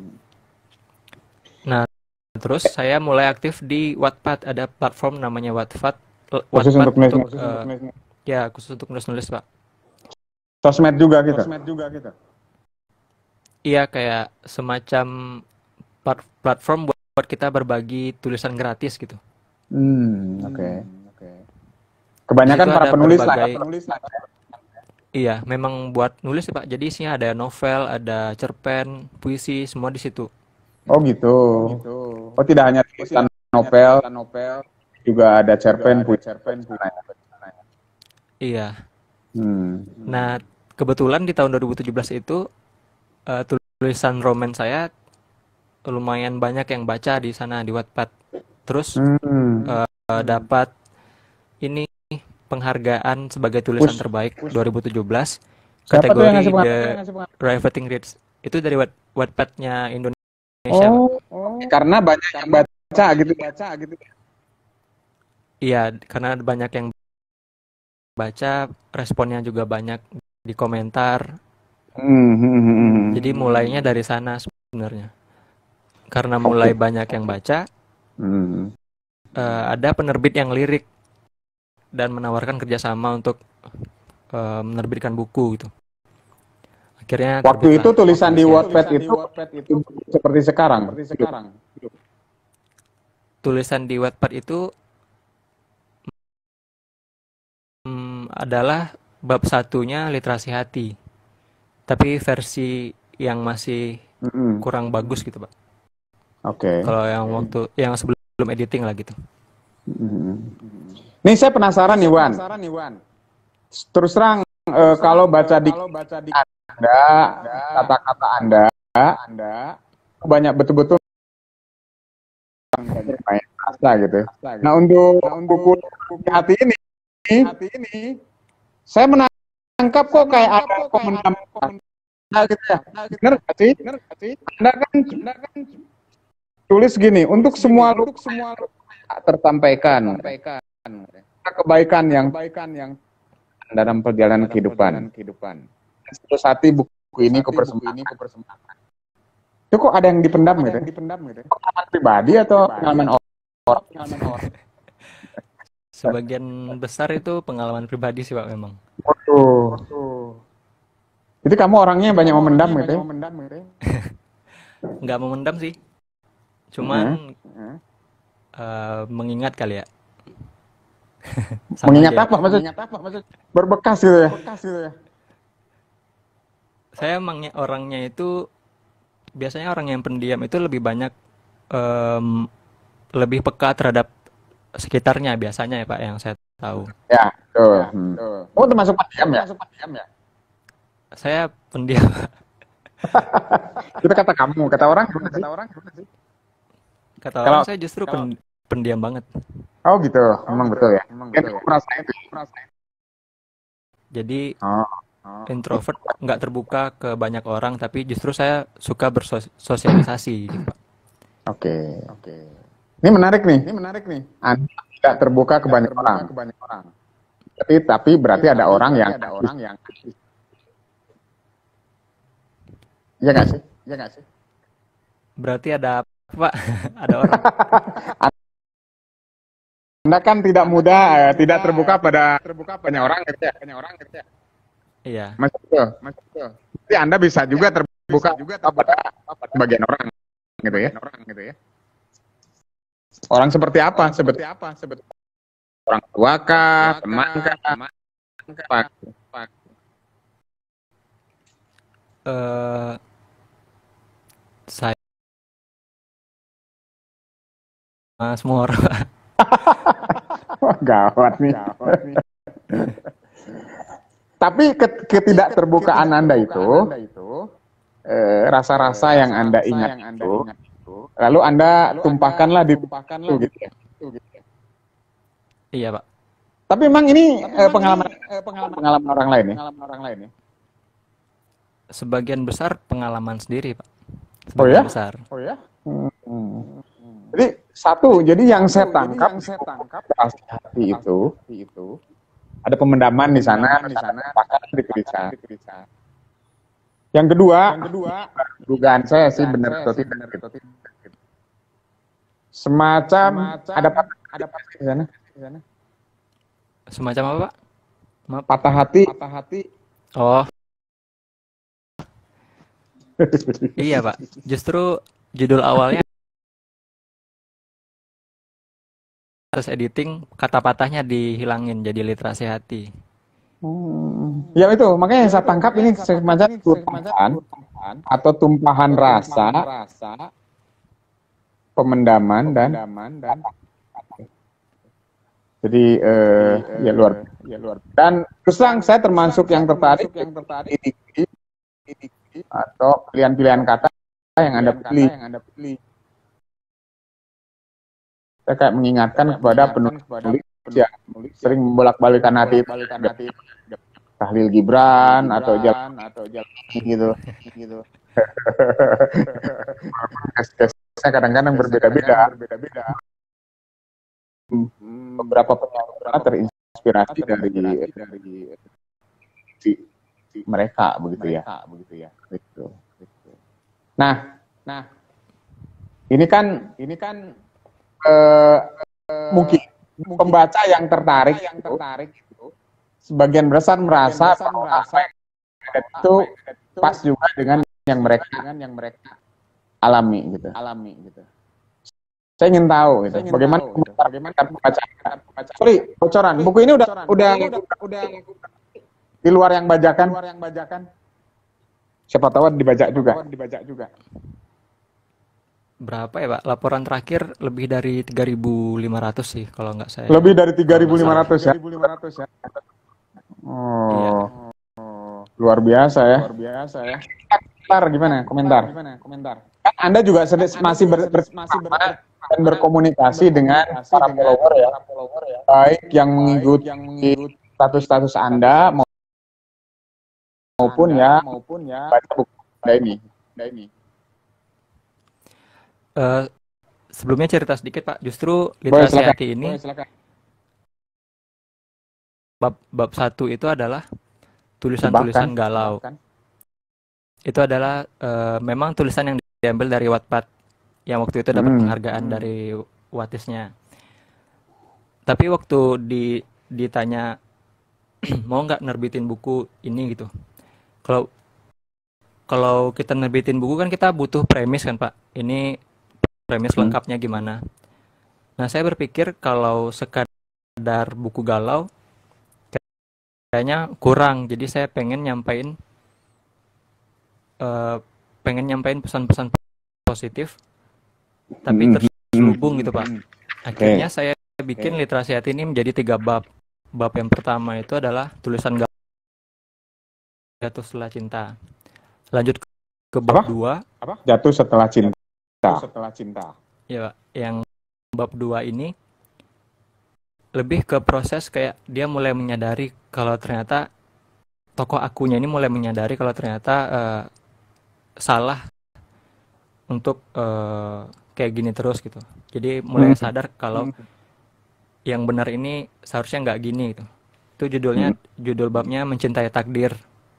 Nah, terus saya mulai aktif di Wattpad. Ada platform namanya Wattpad. eh, Khusus Wattpad untuk nulis. untuk eh, ya khusus untuk nulis-nulis, Pak. Sosmed juga gitu. Sosmed juga gitu. Iya, kayak semacam plat- platform buat buat kita berbagi tulisan gratis gitu. Hmm. Oke. Oke. Kebanyakan Di situ para ada penulis lah. berbagai- Penulis lah. Iya, memang buat nulis sih, Pak. Jadi isinya ada novel, ada cerpen, puisi, semua di situ. Oh gitu. Oh tidak hanya tulisan novel, novel juga ada cerpen, puisi. Iya. Hmm. Nah, kebetulan di tahun dua ribu tujuh belas itu eh, tulisan roman saya lumayan banyak yang baca di sana di Wattpad. Terus Hmm. eh, dapat ini penghargaan sebagai tulisan Push. terbaik dua ribu tujuh belas Siapa tuh yang kategori ngasih The penghargaan? Riveting Reads. Itu dari Watt- Wattpad-nya Indonesia, Pak. Oh, karena banyak yang baca gitu, baca gitu. Iya, karena banyak yang baca, responnya juga banyak di komentar. Hmm, hmm, hmm, hmm. Jadi mulainya dari sana sebenarnya. Karena mulai banyak yang baca, Hmm. eh, ada penerbit yang lirik dan menawarkan kerjasama untuk eh, menerbitkan buku gitu. Akhirnya Waktu itu terbitlah tulisan di Indonesia. Wattpad itu, itu seperti sekarang. Seperti sekarang. Tulisan di Wattpad itu hmm, adalah bab satunya literasi hati, tapi versi yang masih Hmm. kurang bagus gitu, Pak. Oke. Kalau yang waktu yang sebelum editing lah gitu. Hmm. Nih saya penasaran nih Wan. Terus terang eh, kalau baca di Anda, kata-kata Anda, Anda banyak betul-betul banyak kata gitu. Nah untuk buku hati ini, hati ini, saya menangkap kok kayak ada komendam gitu ya. Benar nggak sih? Anda kan, Anda kan tulis gini, untuk semua untuk semua tersampaikan kebaikan yang kebaikan yang dalam perjalanan kehidupan. Terus hati buku ini kupersembahkan. Itu kok ada yang dipendam gitu? Pengalaman pribadi atau pengalaman orang? Sebagian besar itu pengalaman pribadi sih, Pak, memang. Waduh. Jadi kamu orangnya banyak memendam gitu? Nggak memendam sih. Cuman Hmm. eh, mengingat kali ya. Sama Mengingat aja. apa maksudnya? Berbekas gitu ya? Saya emang orangnya itu biasanya orang yang pendiam itu lebih banyak em, lebih peka terhadap sekitarnya biasanya ya, Pak, yang saya tahu. Ya, tuh. Hmm. Oh termasuk pendiam ya? Saya pendiam. Itu kata kamu, kata orang gimana sih? Kata Kalau- orang saya justru pen- pendiam banget. Oh gitu, memang betul ya? Kan kamu merasa itu. Jadi Oh. introvert, nggak terbuka ke banyak orang, tapi justru saya suka bersosialisasi gitu, Pak. Oke. Oke. Ini menarik nih. Ini menarik nih. Anda tidak terbuka ke banyak orang. Tapi tapi berarti ada orang yang ada orang yang Iya nggak sih? Iya nggak sih? Berarti ada apa, Pak? Ada orang. Anda kan tidak mudah, eh, tidak terbuka pada terbuka banyak orang gitu ya. Banyak orang gitu ya. Iya. Mas betul. Mas betul. Jadi Anda bisa juga terbuka juga pada sebagian orang gitu ya. Orang gitu ya. Orang seperti apa? Seperti apa? Seperti orang tua kah, teman kah, apa? Eh, saya semua orang. Wah, gawat nih. Tapi ketidakterbukaan Anda itu, eh, rasa-rasa yang Anda ingat itu, lalu Anda tumpahkanlah di itu gitu ya. Iya, Pak. Tapi memang ini eh, pengalaman, eh, pengalaman pengalaman orang lain ya. Pengalaman orang lain ya. Sebagian besar pengalaman sendiri, Pak. Oh Sebagian ya? besar. Oh ya? Hmm. Jadi satu, jadi yang saya tangkap, yang saya tangkap hati itu, itu ada pemendaman di sana, di sana, bahkan diperiksa. Yang kedua, yang kedua, dugaan saya sih benar atau tidak. Semacam ada patah, ada patah di sana. Semacam apa, Pak? Maaf. Patah hati, patah hati. Oh. Iya, Pak. Justru judul awalnya harus editing, kata patahnya dihilangin jadi literasi hati. Hmm. Ya itu, makanya saya tangkap ini semacam tumpahan atau tumpahan rasa, pemendaman dan jadi eh, ya luar ya luar. Dan terus terang saya termasuk yang tertarik yang tertarik atau pilihan-pilihan kata yang Anda pilih. Saya kayak mengingatkan kepada penulis yang sering membolak-balikan hati, Tahlil Gibran atau jalan atau jalan gitu. gitu. Kes-kesnya kadang-kadang berbeda-beda. Beberapa penyanyi terinspirasi dari dari mereka begitu ya. Begitu ya. Gitu. Nah, nah ini kan ini kan Uh, uh, mungkin, mungkin pembaca yang tertarik yang tertarik itu sebagian besar merasa bahwa apa yang itu pas juga dengan yang mereka dengan yang mereka alami gitu alami gitu. Saya ingin tahu gitu ingin bagaimana tahu, gitu. Bagaimana pembaca. Sorry, bocoran. Buku ini udah udah udah, udah di luar yang bajakan. Luar yang bajakan. Siapa tahu dibajak juga. Dibajak juga. Berapa ya, Pak? Laporan terakhir lebih dari tiga ribu lima ratus sih kalau nggak saya. Lebih dari tiga ribu lima ratus ya. ya. Oh. Iya. Luar biasa ya. Luar biasa ya. Komentar gimana? Komentar. Gimana? Komentar. Kan Anda juga kan masih ber, ber, masih ber, dan berkomunikasi dengan para follower ya. Baik yang mengikuti status-status Anda maupun ya maupun ya baca buku Anda ini. Anda ini. Uh, sebelumnya cerita sedikit, Pak. Justru literasi Boleh, hati ini Boleh, bab bab satu itu adalah tulisan-tulisan galau. Bahkan. Itu adalah uh, memang tulisan yang diambil dari Wattpad yang waktu itu dapat hmm. penghargaan hmm. dari Wattisnya. Tapi waktu di ditanya mau nggak nerbitin buku ini gitu. Kalau kalau kita nerbitin buku kan kita butuh premis kan, Pak. Ini premis hmm. lengkapnya gimana. Nah, saya berpikir kalau sekadar buku galau kayaknya kurang. Jadi saya pengen nyampain uh, pengen nyampain pesan-pesan positif tapi hmm. terselubung gitu, Pak. Akhirnya okay. saya bikin okay. literasi hati ini menjadi tiga bab. Bab yang pertama itu adalah tulisan galau jatuh setelah cinta. Lanjut ke bab dua. Apa? Jatuh setelah cinta. Setelah cinta. Ya, Pak. Yang bab dua ini lebih ke proses kayak dia mulai menyadari kalau ternyata tokoh akunya ini mulai menyadari kalau ternyata uh, salah untuk uh, kayak gini terus gitu. Jadi mulai hmm. sadar kalau hmm. yang benar ini seharusnya nggak gini gitu. Itu judulnya hmm. judul babnya Mencintai Takdir.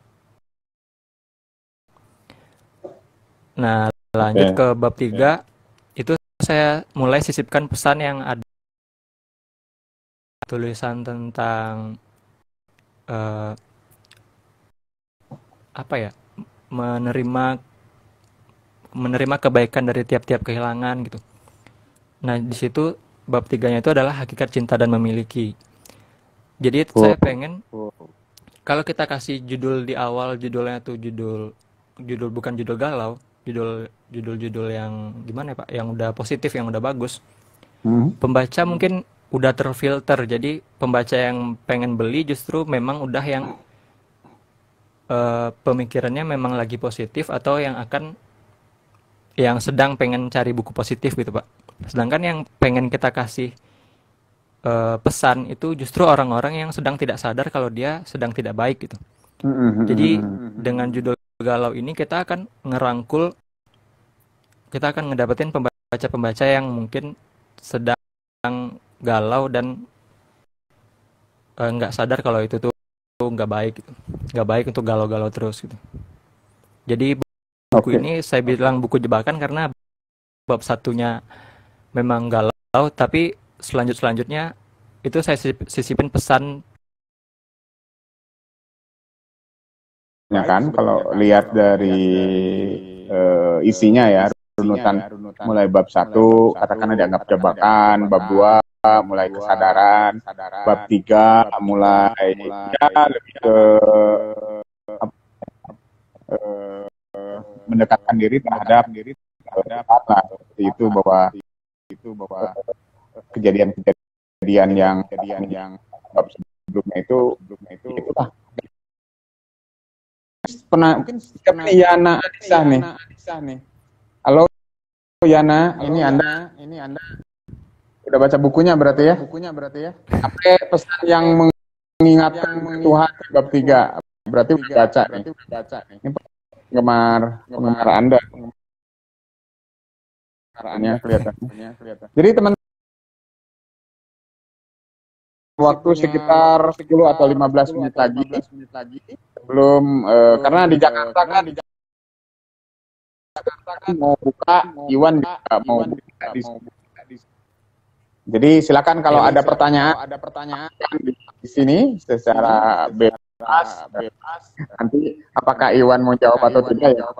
Nah, lanjut okay. ke bab tiga, itu saya mulai sisipkan pesan yang ada tulisan tentang uh, apa ya, menerima menerima kebaikan dari tiap-tiap kehilangan gitu. Nah, di situ bab tiganya itu adalah hakikat cinta dan memiliki. Jadi Oh. saya pengen kalau kita kasih judul di awal, judulnya tuh judul judul bukan judul galau, judul judul-judul yang gimana ya Pak, yang udah positif, yang udah bagus. Hmm. Pembaca mungkin udah terfilter, jadi pembaca yang pengen beli justru memang udah yang uh, pemikirannya memang lagi positif atau yang akan yang sedang pengen cari buku positif gitu Pak. Sedangkan yang pengen kita kasih uh, pesan itu justru orang-orang yang sedang tidak sadar kalau dia sedang tidak baik gitu. Hmm. Jadi dengan judul galau ini kita akan ngerangkul, kita akan ngedapetin pembaca-pembaca yang mungkin sedang galau dan nggak uh, sadar kalau itu tuh nggak baik gitu. Nggak baik untuk galau-galau terus gitu. Jadi buku okay. ini saya bilang buku jebakan karena bab satunya memang galau, tapi selanjut selanjutnya itu saya sisipin pesan. Ya kan, kalau lihat dari uh, isinya ya, runutan mulai bab satu katakanlah dianggap jebakan, bab dua mulai kesadaran, bab tiga mulai ya lebih ke uh, mendekatkan diri terhadap diri terhadap lah seperti itu, bahwa itu bahwa kejadian-kejadian yang kejadian yang bab sebelumnya itu sebelumnya itu itulah. Pernah mungkin siapa nih Yana Anissa nih. nih. Halo Yana, ini Anda, ini Anda udah baca bukunya berarti ya? Bukunya berarti ya. Apa pesan yang mengingatkan Tuhan bab tiga? Berarti udah baca nih. Baca nih. Ini penggemar penggemar Anda. Penggemarnya kelihatan. Jadi teman waktu sekitar sepuluh atau lima belas menit lagi sebelum uh, karena di Jakarta kan di Jakarta kan mau buka, Iwan juga mau buka di jadi silakan kalau ada pertanyaan ada pertanyaan di, di sini secara bebas, bebas nanti apakah Iwan mau jawab atau tidak ya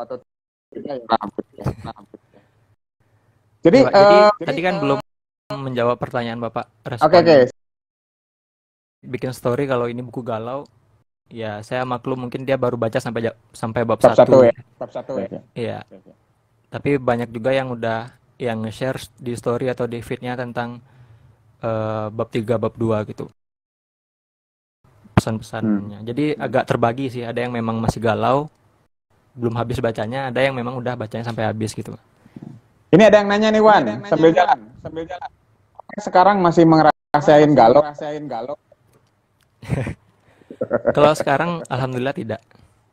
jadi Pak, uh, jadi tadi kan uh, belum menjawab pertanyaan Bapak. Oke okay, oke okay. Bikin story kalau ini buku galau, ya saya maklum mungkin dia baru baca sampai sampai bab, bab satu. satu ya. Bab satu ya. Iya. Tapi banyak juga yang udah yang nge-share di story atau di feed-nya tentang uh, bab tiga, bab dua gitu. Pesan-pesannya. Hmm. Jadi agak terbagi sih, ada yang memang masih galau, belum habis bacanya, ada yang memang udah bacanya sampai habis gitu. Ini ada yang nanya nih Wan, sambil nanya, jalan, sambil jalan. Sekarang masih ngerasain galau, ngerasain galau. Kalau sekarang alhamdulillah tidak.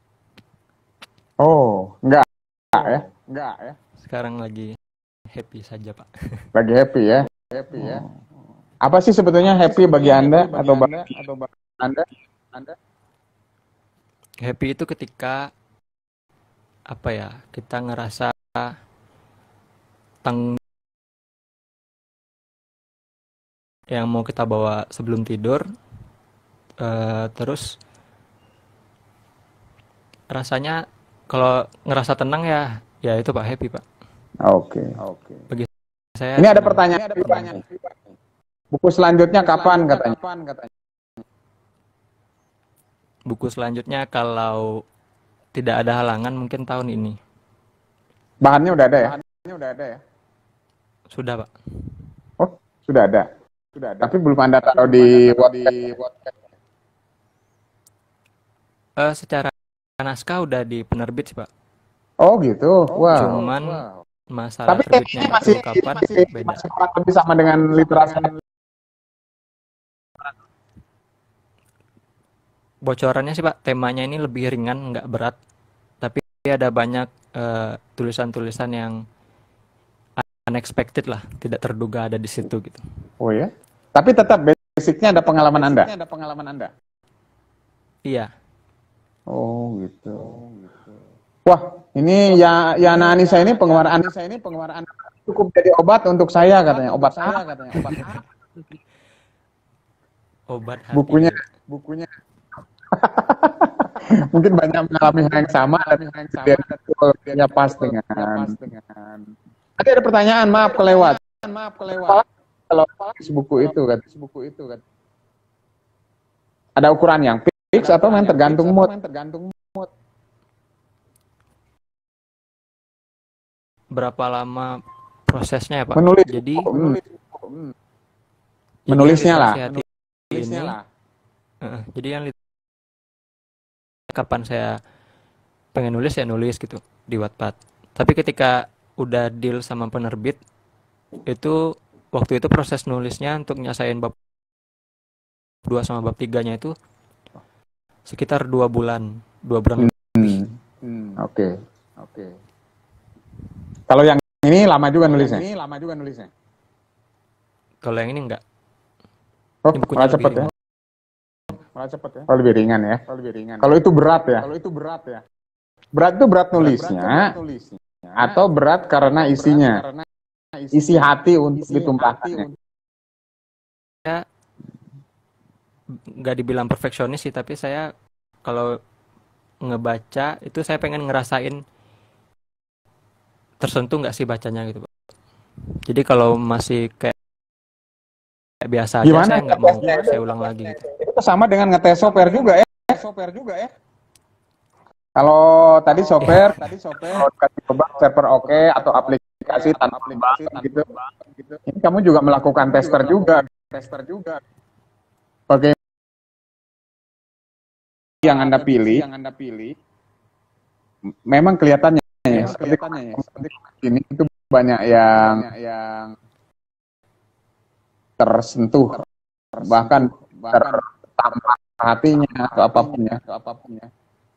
Oh, enggak, enggak ya? Enggak ya. Sekarang lagi happy saja, Pak. Lagi happy ya? Happy ya. Apa sih sebetulnya happy bagi Anda atau bagi atau bagi Anda? Anda? Happy itu ketika apa ya? Kita ngerasa tang yang mau kita bawa sebelum tidur. Uh, terus rasanya kalau ngerasa tenang ya ya itu Pak, happy Pak. Oke. Okay. Oke. Okay. Bagi saya. Ini ada pertanyaan. Ini ada pertanyaan. Buku selanjutnya kapan katanya? Kapan katanya? Buku selanjutnya kalau tidak ada halangan mungkin tahun ini. Bahannya udah ada ya? Bahannya udah ada ya? Sudah Pak. Oh sudah ada. Sudah ada. Tapi belum Anda taruh di WhatsApp. Uh, secara naskah udah di penerbit sih Pak. Oh gitu. Wow. Cuman wow. masalah tapi terbitnya masih kapan masih, beda. Masih kurang lebih sama dengan literasi. Bocorannya sih Pak, temanya ini lebih ringan, nggak berat. Tapi ada banyak uh, tulisan-tulisan yang unexpected lah, tidak terduga ada di situ gitu. Oh ya. Tapi tetap basicnya ada pengalaman Anda. Basicnya ada pengalaman Anda. Iya. Oh gitu. Wah, ini ya Yana Anissa ini penggemar Anissa ini penggemar Anda cukup jadi obat untuk saya katanya. Obat saya katanya. Obat obat hati. Bukunya, bukunya. Mungkin banyak mengalami hal yang sama, tapi hal yang sama dia pas dengan. Tadi ada pertanyaan, maaf kelewat. Maaf kelewat. kalau buku itu kan, buku itu kan. Ada ukuran yang fix atau memang tergantung mood? Tergantung mood. Berapa lama prosesnya ya Pak? Menulis. Jadi menulis. jadi Menulisnya yang lah. literasi hati Menulisnya ini, lah. eh, jadi yang lit- kapan saya pengen nulis ya nulis gitu di Wattpad. Tapi ketika udah deal sama penerbit, itu waktu itu proses nulisnya untuk nyasain bab dua sama bab tiganya itu sekitar dua bulan, dua bulan lebih. Hmm. Hmm. Oke. Oke. Kalau yang ini lama juga nulisnya. Ini lama juga nulisnya. Kalau yang ini enggak. Oh, Ini bukunya malah lebih cepet ya. ringan. Malah cepet ya. Kalau lebih ringan ya. Kalau lebih ringan. Kalau itu berat ya. Kalau itu berat ya. Berat itu berat nulisnya, Berat nulisnya atau berat karena isinya. karena Isi hati untuk ditumpahkannya. saya nggak dibilang perfeksionis sih, tapi saya kalau ngebaca itu saya pengen ngerasain tersentuh nggak sih bacanya gitu Pak. Jadi kalau masih kayak kayak biasa aja, Gimana saya nggak mau ngetesnya? saya ulang lagi gitu. Itu sama dengan ngetes software juga ya. Software juga ya. Kalau tadi software, tadi software kalau dikasih coba server oke atau aplikasi tanpa aplikasi gitu. Ini kamu juga melakukan tester juga, tester juga. Oke. Yang Anda pilih, yang Anda pilih memang kelihatannya ya, seperti ya, seperti ini itu banyak yang yang tersentuh, bahkan tertampar hatinya atau apapun ya, atau apapun ya.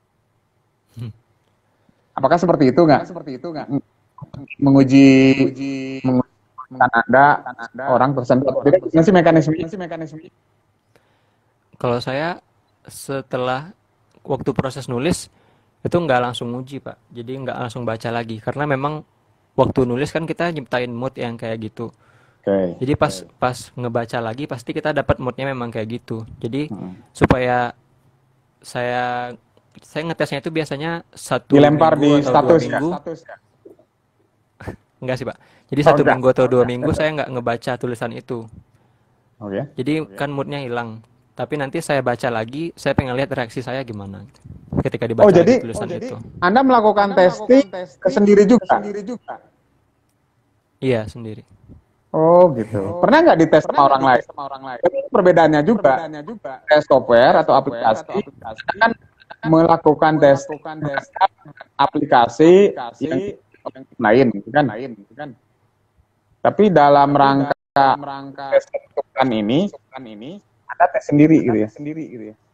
Apakah seperti itu nggak? Seperti itu nggak? Menguji, mengujikan Anda, Anda orang tersentuh. Tidak sih mekanismenya? Sih mekanismenya? Kalau saya setelah waktu proses nulis itu nggak langsung uji Pak, jadi nggak langsung baca lagi karena memang waktu nulis kan kita nyiptain mood yang kayak gitu. Okay. Jadi pas okay. pas ngebaca lagi pasti kita dapat moodnya memang kayak gitu. Jadi hmm. supaya saya saya ngetesnya itu biasanya satu dilempar minggu di atau status dua minggu. Ya? Enggak sih Pak. Jadi oh, satu enggak. minggu atau dua oh, minggu saya nggak ngebaca tulisan itu. Oh, ya? Jadi okay. kan moodnya hilang. Tapi nanti saya baca lagi, saya pengen lihat reaksi saya gimana ketika dibaca oh, jadi, tulisan oh, jadi itu. Anda melakukan anda testing, testing sendiri juga? Sendiri juga. Iya sendiri. Oh gitu. Oh. Pernah nggak dites sama orang lain? Sama orang lain. Tapi perbedaannya juga. Perbedaannya juga. Tes software atau aplikasi, atau aplikasi kan melakukan tes aplikasi, aplikasi yang, yang lain, gitu kan? Lain, gitu kan? Tapi dalam Tapi rangka, dalam rangka tes kan ini, kan ini ada tes sendiri, ada gitu ya? Sendiri, gitu ya?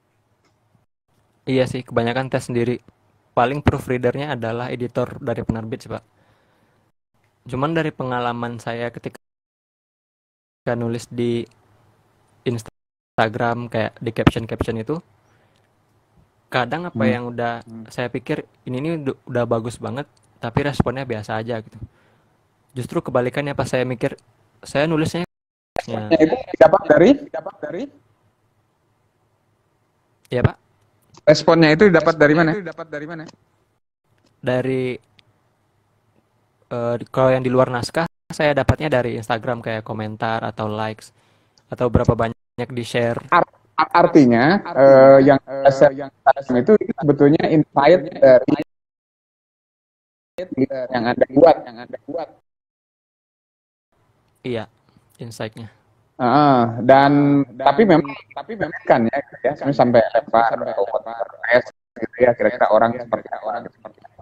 Iya sih, kebanyakan tes sendiri. Paling proofreadernya adalah editor dari penerbit sih Pak. Cuman dari pengalaman saya ketika nulis di Instagram kayak di caption-caption itu, kadang apa hmm. yang udah hmm. saya pikir ini ini udah bagus banget, tapi responnya biasa aja gitu. Justru kebalikannya pas saya mikir, saya nulisnya ya. Itu dapat dari dapat dari ya Pak. Responnya itu dapat dari mana? Itu dapat dari mana? Dari uh, kalau yang di luar naskah saya dapatnya dari Instagram kayak komentar atau likes atau berapa banyak di share. Art, artinya, artinya uh, yang uh, yang itu, itu sebetulnya insight dari yang Anda buat, yang Anda buat. Iya, insight-nya. Uh, dan, dan tapi memang tapi memang kan ya, ya kan, sampai lempar atau tes gitu ya kira-kira orang seperti orang seperti apa.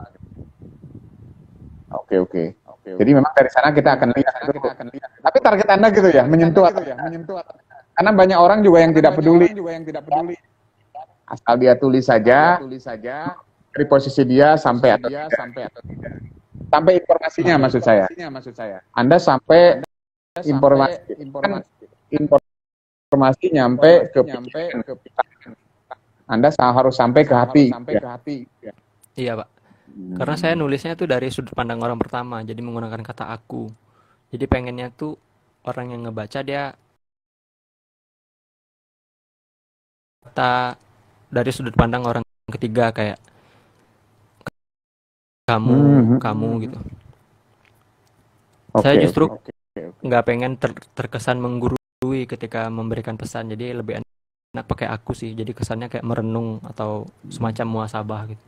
Oke oke. Oke. Jadi memang dari sana kita akan lihat itu. Kita akan lihat. Tapi target Anda gitu ya, menyentuh gitu ya, menyentuh. Karena banyak orang juga yang tidak peduli, juga yang tidak peduli. Asal dia tulis saja, tulis saja dari posisi dia sampai atau tidak. Sampai atau tidak. Sampai informasinya maksud saya. Maksud saya. Anda sampai informasi informasi informasi nyampe ke nyampe ke Anda harus sampai ke hati sampai ke hati ya. Iya Pak, hmm. karena saya nulisnya tuh dari sudut pandang orang pertama, jadi menggunakan kata aku, jadi pengennya tuh orang yang ngebaca dia kata dari sudut pandang orang ketiga kayak kamu hmm. kamu gitu. Okay, saya justru okay. nggak pengen ter terkesan menggurui ketika memberikan pesan, jadi lebih enak pakai aku sih, jadi kesannya kayak merenung atau semacam muhasabah gitu.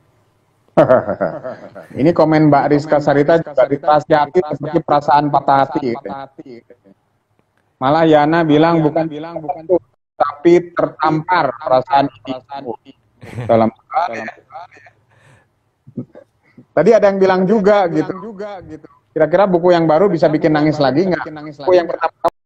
Ini komen Mbak Rizka Sarita juga dinasihati seperti perasaan patah hati. Gitu. Malah Yana bilang bukan bilang bukan tapi tertampar perasaan ini dalam dalam. Tadi ada yang bilang juga gitu. Kira-kira buku yang baru bisa bikin nangis lagi nggak? Buku yang pertama